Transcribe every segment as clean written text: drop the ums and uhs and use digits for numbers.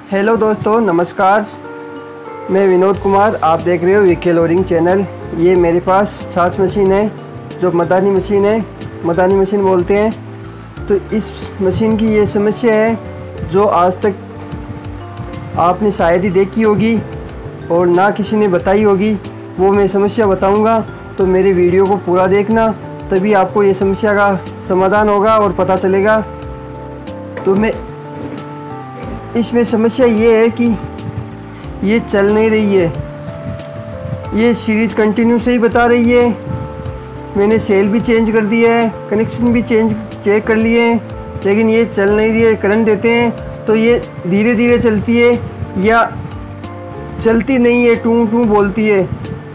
Hello दोस्तों, नमस्कार। मैं विनोद कुमार, आप देख रहे हो वीके लोडिंग चैनल। ये मेरे पास छाछ मशीन है, जो मदानी मशीन है, मदानी मशीन बोलते हैं। तो इस मशीन की ये समस्या है जो आज तक आपने शायद ही देखी होगी और ना किसी ने बताई होगी। वो मैं समस्या बताऊंगा, तो मेरे वीडियो को पूरा देखना, तभी आपको ये समस्या का समाधान होगा और पता चलेगा। तो मैं इसमें समस्या ये है कि ये चल नहीं रही है। ये सीरीज कंटिन्यू से ही बता रही है। मैंने सेल भी चेंज कर दिया है, कनेक्शन भी चेक कर लिए हैं, लेकिन ये चल नहीं रही है। करंट देते हैं तो ये धीरे धीरे चलती है या चलती नहीं है, टू टू बोलती है।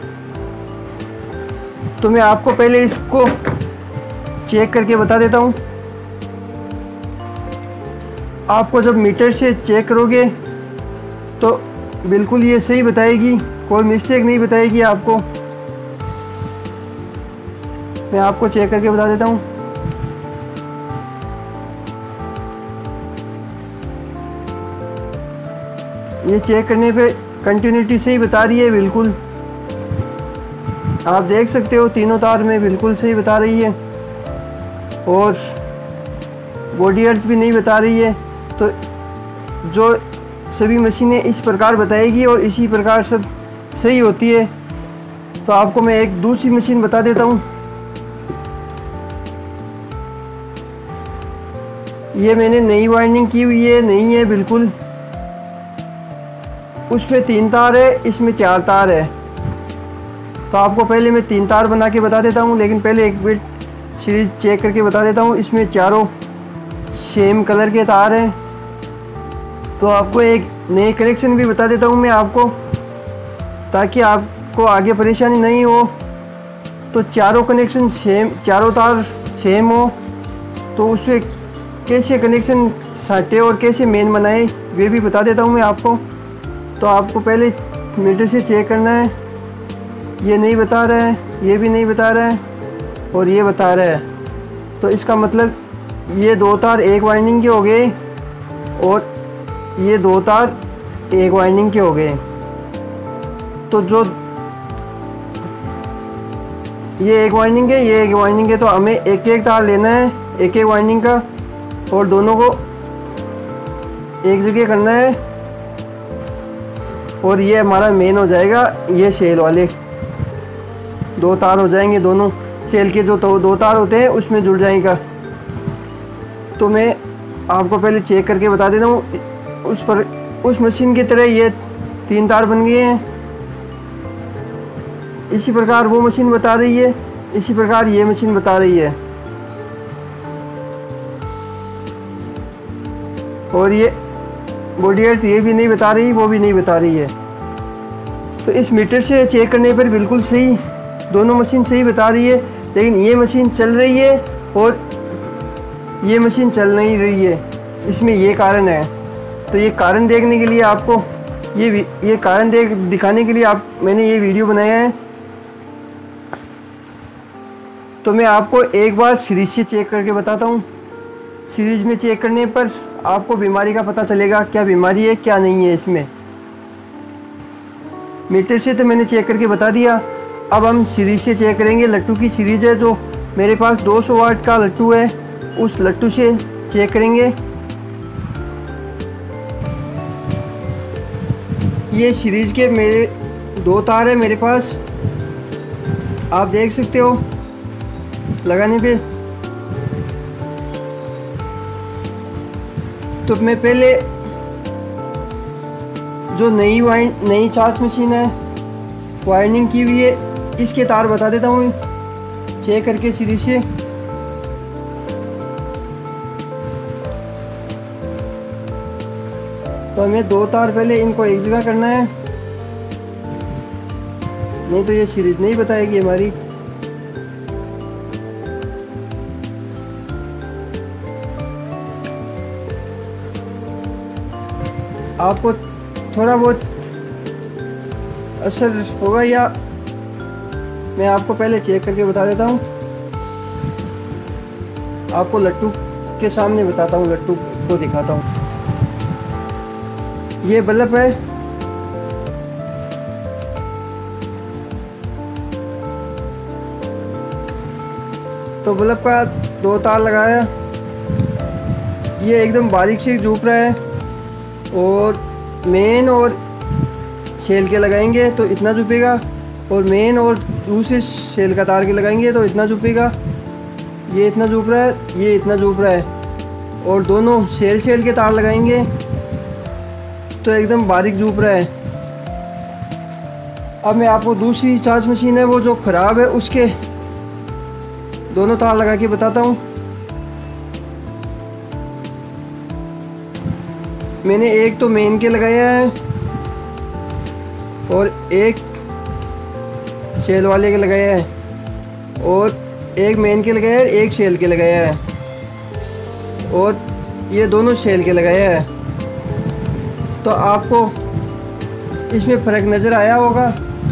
तो मैं आपको पहले इसको चेक करके बता देता हूँ। आपको जब मीटर से चेक करोगे तो बिल्कुल ये सही बताएगी, कोई मिस्टेक नहीं बताएगी आपको। मैं आपको चेक करके बता देता हूँ। ये चेक करने पे कंटिन्यूटी से ही बता रही है, बिल्कुल आप देख सकते हो। तीनों तार में बिल्कुल सही बता रही है और बॉडी अर्थ भी नहीं बता रही है। तो जो सभी मशीनें इस प्रकार बताएगी और इसी प्रकार सब सही होती है। तो आपको मैं एक दूसरी मशीन बता देता हूँ। ये मैंने नई वाइंडिंग की हुई है, नहीं है बिल्कुल। उसमें 3 तार है, इसमें 4 तार है। तो आपको पहले मैं 3 तार बना के बता देता हूँ, लेकिन पहले एक मिनट सीरीज चेक करके बता देता हूँ। इसमें चारों सेम कलर के तार हैं। तो आपको एक नए कनेक्शन भी बता देता हूँ मैं आपको, ताकि आपको आगे परेशानी नहीं हो। तो चारों कनेक्शन सेम, चारों तार सेम हो तो उससे कैसे कनेक्शन साटे और कैसे मेन बनाए वे भी बता देता हूँ मैं आपको। तो आपको पहले मीटर से चेक करना है। ये नहीं बता रहा है, ये भी नहीं बता रहा है और ये बता रहा है। तो इसका मतलब ये 2 तार एक वाइंडिंग के हो गए और ये 2 तार एक वाइंडिंग के हो गए। तो जो ये एक वाइंडिंग है, ये एक वाइंडिंग है, तो हमें एक एक तार लेना है, एक एक वाइंडिंग का, और दोनों को एक जगह करना है। और ये हमारा मेन हो जाएगा। ये सेल वाले 2 तार हो जाएंगे, दोनों सेल के जो 2 तार होते हैं उसमें जुड़ जाएगा। तो मैं आपको पहले चेक करके बता देता हूँ। उस मशीन की तरह ये 3 तार बन गए हैं। इसी प्रकार वो मशीन बता रही है, इसी प्रकार ये मशीन बता रही है। और ये बॉडी अर्थ ये भी नहीं बता रही, वो भी नहीं बता रही है। तो इस मीटर से चेक करने पर बिल्कुल सही, दोनों मशीन सही बता रही है, लेकिन ये मशीन चल रही है और ये मशीन चल नहीं रही है। इसमें ये कारण है। तो ये कारण देखने के लिए आपको ये कारण दिखाने के लिए मैंने ये वीडियो बनाया है। तो मैं आपको एक बार सीरीज से चेक करके बताता हूँ। सीरीज में चेक करने पर आपको बीमारी का पता चलेगा, क्या बीमारी है क्या नहीं है इसमें। मीटर से तो मैंने चेक करके बता दिया। अब हम सीरीज से चेक करेंगे। लट्टू की सीरीज है, जो मेरे पास 200 वाट का लट्टू है, उस लट्टू से चेक करेंगे। ये सीरीज के मेरे 2 तार है मेरे पास, आप देख सकते हो लगाने पे। तो मैं पहले जो नई छाछ मशीन है वाइंडिंग की हुई है, इसके तार बता देता हूँ चेक करके सीरीज से। तो हमें 2 तार पहले इनको एक जगह करना है, नहीं तो ये सीरीज नहीं बताएगी हमारी। आपको थोड़ा बहुत असर होगा या मैं आपको पहले चेक करके बता देता हूँ। आपको लट्टू के सामने बताता हूँ, लट्टू को दिखाता हूँ। ये बल्ब है, तो बल्ब का 2 तार लगाया। ये एकदम बारीक से जूप रहा है, और मेन और सेल के लगाएंगे तो इतना जूपेगा, और मेन और दूसरे सेल का तार के लगाएंगे तो इतना जूपेगा। ये इतना जूप रहा है, ये इतना जूप रहा है, और दोनों सेल के तार लगाएंगे तो एकदम बारीक जूप रहा है। अब मैं आपको दूसरी चार्ज मशीन है वो जो ख़राब है उसके दोनों तार लगा के बताता हूँ। मैंने एक तो मेन के लगाया है और एक सेल वाले के लगाया है, और एक मेन के लगाया है, एक सेल के लगाया है, और ये दोनों सेल के लगाया है। तो आपको इसमें फ़र्क नज़र आया होगा।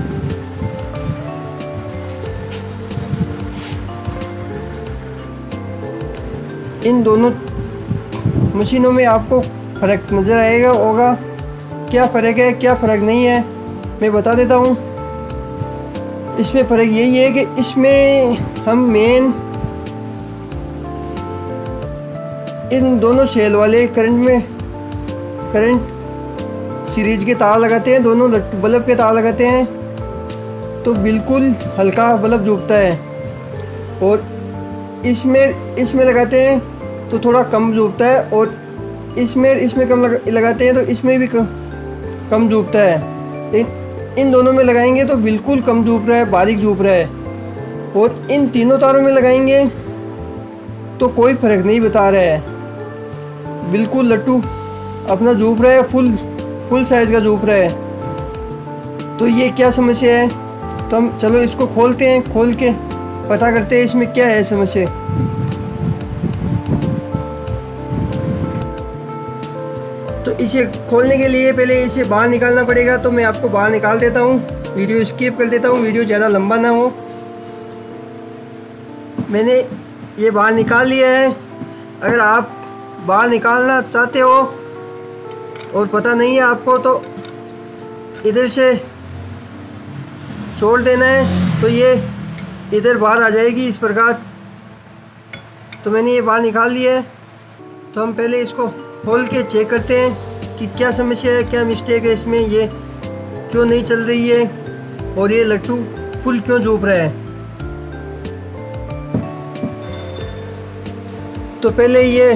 इन दोनों मशीनों में आपको फ़र्क नज़र आएगा होगा। क्या फ़र्क है क्या फ़र्क नहीं है मैं बता देता हूँ। इसमें फ़र्क यही है कि इसमें हम मेन इन दोनों सेल वाले करंट सीरीज के तार लगाते हैं, दोनों बल्ब के तार लगाते हैं तो बिल्कुल हल्का बल्ब जूपता है, और इसमें लगाते हैं तो थोड़ा कम जूपता है, और इसमें कम लगाते हैं तो इसमें भी कम जूपता है। इन दोनों में लगाएंगे तो बिल्कुल कम जूप रहा है, बारीक जूप रहा है, और इन तीनों तारों में लगाएंगे तो कोई फ़र्क नहीं बता रहा है, बिल्कुल लट्टू अपना जूप रहा है, फुल साइज़ का जूप रहा है। तो ये क्या समस्या है, तो हम चलो इसको खोलते हैं, खोल के पता करते हैं इसमें क्या है समस्या। तो इसे खोलने के लिए पहले इसे बाहर निकालना पड़ेगा, तो मैं आपको बाहर निकाल देता हूँ, वीडियो स्किप कर देता हूँ, वीडियो ज़्यादा लंबा ना हो। मैंने ये बाहर निकाल लिया है। अगर आप बाहर निकालना चाहते हो और पता नहीं है आपको तो इधर से छोड़ देना है, तो ये इधर बाहर आ जाएगी इस प्रकार। तो मैंने ये बाहर निकाल लिया है। तो हम पहले इसको खोल के चेक करते हैं कि क्या समस्या है, क्या मिस्टेक है इसमें, ये क्यों नहीं चल रही है और ये लट्टू फुल क्यों जूप रहा है। तो पहले ये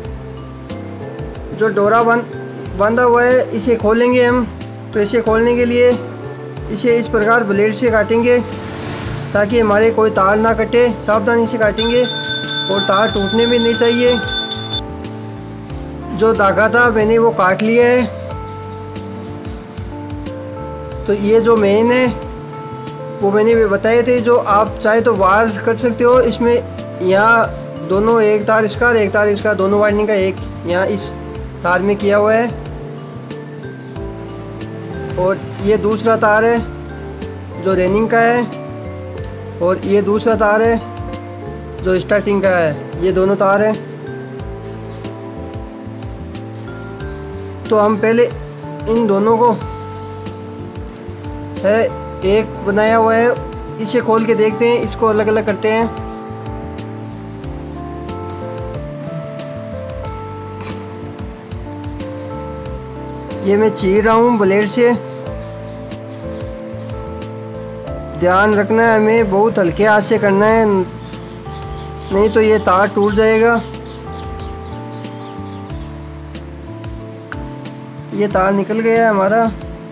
जो डोरा बांधा हुआ है इसे खोलेंगे हम। तो इसे खोलने के लिए इसे इस प्रकार ब्लेड से काटेंगे ताकि हमारे कोई तार ना कटे, सावधानी से काटेंगे और तार टूटने भी नहीं चाहिए। जो धागा था मैंने वो काट लिया है। तो ये जो मेन है वो मैंने भी बताए थे, जो आप चाहे तो वायर कर सकते हो। इसमें यहाँ दोनों, एक तार इसका और एक तार इसका, दोनों वायरिंग का एक यहाँ इस तार में किया हुआ है, और ये दूसरा तार है जो रनिंग का है, और ये दूसरा तार है जो स्टार्टिंग का है। ये दोनों तार हैं। तो हम पहले इन दोनों को है एक बनाया हुआ है, इसे खोल के देखते हैं, इसको अलग अलग करते हैं। ये मैं चीर रहा हूँ ब्लेड से। ध्यान रखना है हमें, बहुत हल्के हाथ से करना है, नहीं तो ये तार टूट जाएगा। ये तार निकल गया है हमारा,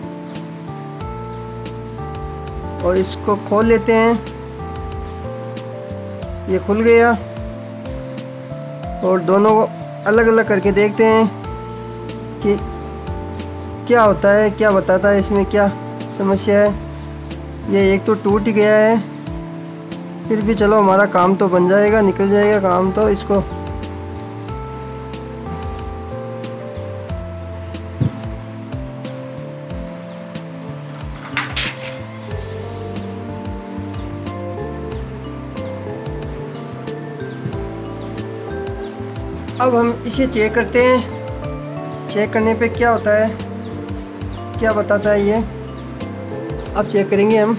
और इसको खोल लेते हैं। ये खुल गया, और दोनों को अलग अलग करके देखते हैं कि क्या होता है, क्या बताता है इसमें क्या समस्या है। ये एक तो टूट गया है, फिर भी चलो हमारा काम तो बन जाएगा, निकल जाएगा काम। तो इसको अब हम इसे चेक करते हैं। चेक करने पे क्या होता है, क्या बताता है ये, अब चेक करेंगे हम।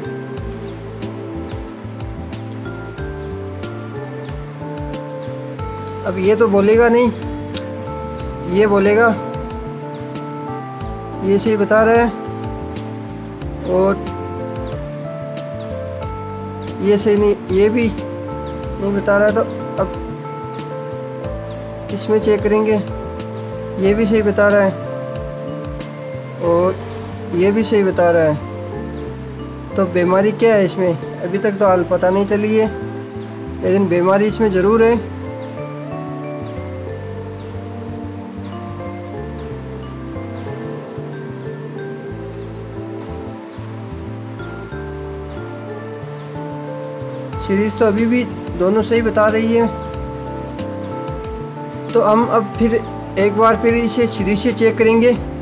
अब ये तो बोलेगा नहीं, ये बोलेगा ये सही बता रहा है, और ये सही नहीं, ये भी नहीं बता रहा है। तो अब इसमें चेक करेंगे, ये भी सही बता रहा है और ये भी सही बता रहा है। तो बीमारी क्या है इसमें, अभी तक तो हाल पता नहीं चली है, लेकिन बीमारी इसमें ज़रूर है। सीरीज़ तो अभी भी दोनों सही बता रही है। तो हम अब फिर एक बार फिर इसे सीरीज़ से चेक करेंगे।